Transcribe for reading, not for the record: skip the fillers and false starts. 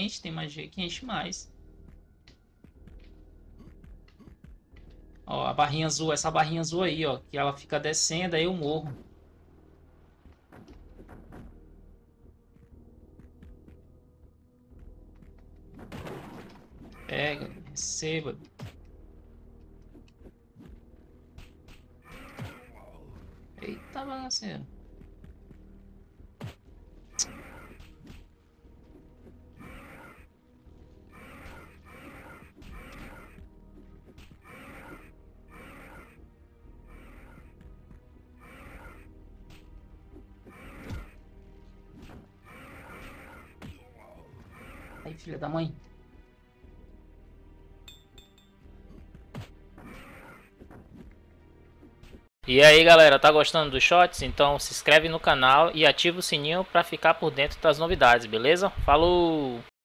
enche, tem magia que enche mais. Ó, a barrinha azul, essa barrinha azul aí, ó, que ela fica descendo, aí eu morro. Pega, receba. Eita, bagaceiro. Aí, filha da mãe. E aí galera, tá gostando dos shots? Então se inscreve no canal e ativa o sininho para ficar por dentro das novidades, beleza? Falou!